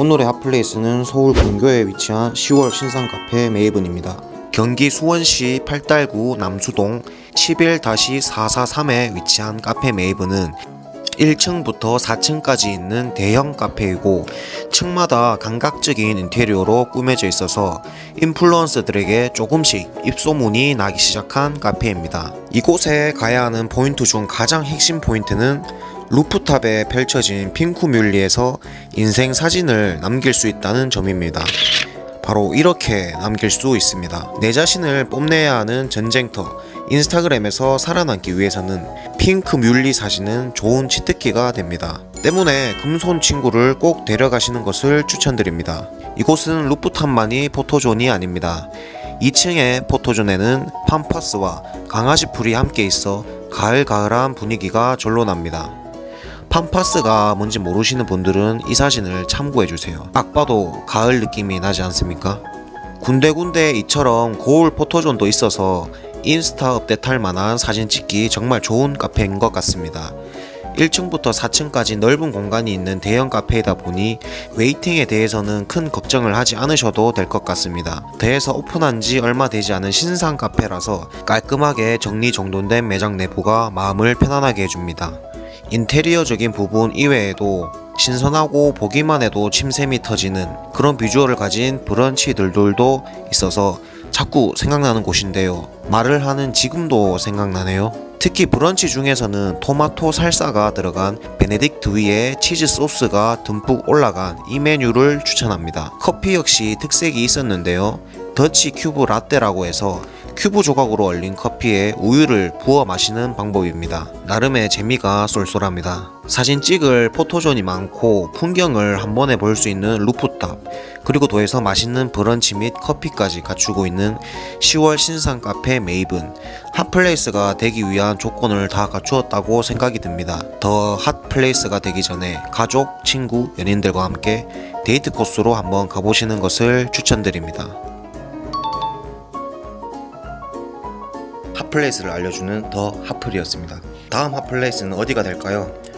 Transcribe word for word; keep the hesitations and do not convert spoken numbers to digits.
오늘의 핫플레이스는 서울 근교에 위치한 시월 신상카페 메이븐입니다. 경기 수원시 팔달구 남수동 십일 사사삼에 위치한 카페 메이븐은 일 층부터 사 층까지 있는 대형 카페이고 층마다 감각적인 인테리어로 꾸며져 있어서 인플루언서들에게 조금씩 입소문이 나기 시작한 카페입니다. 이곳에 가야 하는 포인트 중 가장 핵심 포인트는 루프탑에 펼쳐진 핑크뮬리에서 인생 사진을 남길 수 있다는 점입니다. 바로 이렇게 남길 수 있습니다. 내 자신을 뽐내야 하는 전쟁터 인스타그램에서 살아남기 위해서는 핑크뮬리 사진은 좋은 치트키가 됩니다. 때문에 금손 친구를 꼭 데려가시는 것을 추천드립니다. 이곳은 루프탑만이 포토존이 아닙니다. 이 층의 포토존에는 팜파스와 강아지 풀이 함께 있어 가을가을한 분위기가 절로 납니다. 팜파스가 뭔지 모르시는 분들은 이 사진을 참고해주세요. 딱 봐도 가을 느낌이 나지 않습니까? 군데군데 이처럼 고울 포토존도 있어서 인스타 업데이트할 만한 사진 찍기 정말 좋은 카페인 것 같습니다. 일 층부터 사 층까지 넓은 공간이 있는 대형 카페이다 보니 웨이팅에 대해서는 큰 걱정을 하지 않으셔도 될 것 같습니다. 더해서 오픈한 지 얼마 되지 않은 신상 카페라서 깔끔하게 정리정돈된 매장 내부가 마음을 편안하게 해줍니다. 인테리어적인 부분 이외에도 신선하고 보기만 해도 침샘이 터지는 그런 비주얼을 가진 브런치들도 있어서 자꾸 생각나는 곳인데요. 말을 하는 지금도 생각나네요. 특히 브런치 중에서는 토마토 살사가 들어간 베네딕트 위에 치즈 소스가 듬뿍 올라간 이 메뉴를 추천합니다. 커피 역시 특색이 있었는데요. 더치 큐브 라떼라고 해서 큐브 조각으로 얼린 커피에 우유를 부어 마시는 방법입니다. 나름의 재미가 쏠쏠합니다. 사진 찍을 포토존이 많고 풍경을 한 번에 볼 수 있는 루프탑, 그리고 더해서 맛있는 브런치 및 커피까지 갖추고 있는 시월 신상 카페 메이븐, 핫플레이스가 되기 위한 조건을 다 갖추었다고 생각이 듭니다. 더 핫플레이스가 되기 전에 가족, 친구, 연인들과 함께 데이트 코스로 한번 가보시는 것을 추천드립니다. 핫플레이스를 알려주는 더 핫플이었습니다. 다음 핫플레이스는 어디가 될까요?